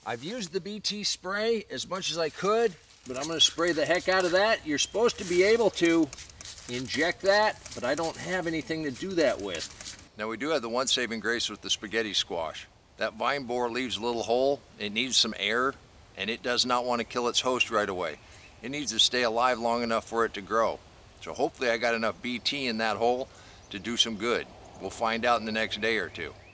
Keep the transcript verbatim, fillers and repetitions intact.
I've used the B T spray as much as I could, but I'm going to spray the heck out of that. You're supposed to be able to inject that, but I don't have anything to do that with. Now we do have the one saving grace with the spaghetti squash. That vine borer leaves a little hole. It needs some air, and it does not want to kill its host right away. It needs to stay alive long enough for it to grow. So hopefully I got enough B T in that hole to do some good. We'll find out in the next day or two.